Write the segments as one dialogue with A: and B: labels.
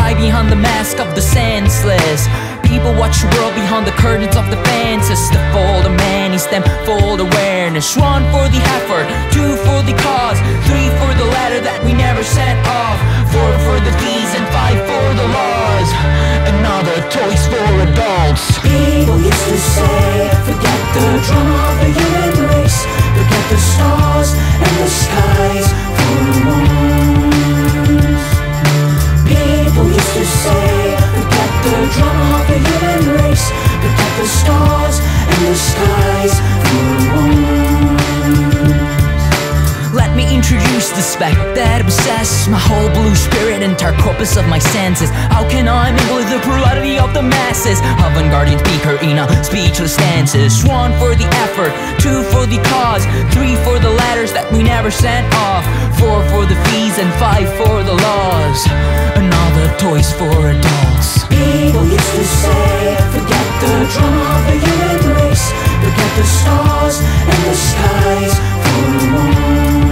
A: hide behind the mask of the senseless. People watch the world behind the curtains of the fences. The fold of many's them fold awareness. 1 for the effort, 2 for the cause, 3 for the ladder that we never set off, 4 for the fees and 5 for the laws. Another toys for adults.
B: People used to say, forget the drama of the human race, forget the stars and the skies for once. People used to say, forget the drama of the human race, forget the stars and the skies for once.
A: Let me introduce the spec that obsesses my whole blue spirit, entire corpus of my senses. How can I mingle with the plurality of the masses? Avant-garde speaker in a speechless stances. 1 for the effort, 2 for the cause, 3 for the ladders that we never sent off, 4 for the fees and 5 for the laws. Another toys for adults.
B: People used to say, forget the drama of the human race, forget the stars and the skies for once.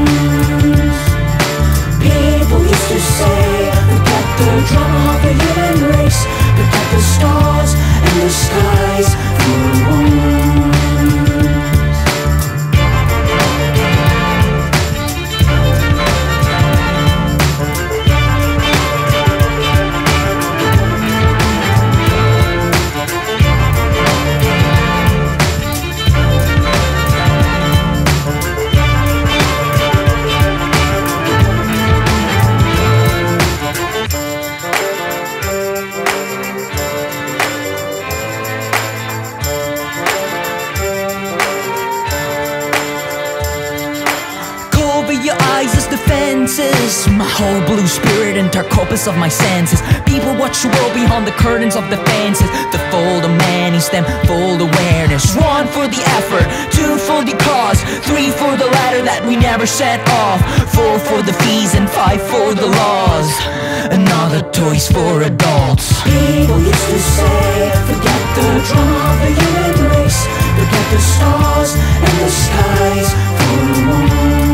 B: People used to say, forget the drama of the human race, forget the stars and the skies for once.
A: Your eyes as defenses, my whole blue spirit, entire corpus of my senses. People watch the world behind the curtains of the fences. The fold of many's them fold awareness. 1 for the effort, 2 for the cause, 3 for the ladder that we never set off, 4 for the fees and 5 for the laws. Another toys for adults.
B: People used to say, forget the drama of the human race, forget the stars and the skies for once.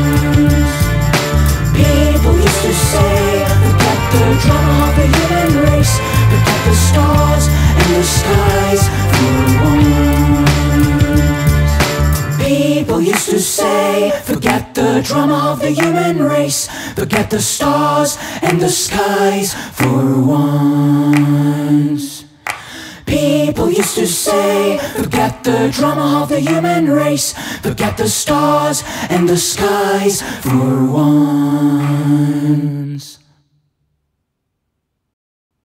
B: People used to say, forget the drama of the human race, forget the stars and the skies for once. People used to say, forget the drama of the human race, forget the stars and the skies for once. People used to say, forget the drama of the human race, forget the stars and the skies for once.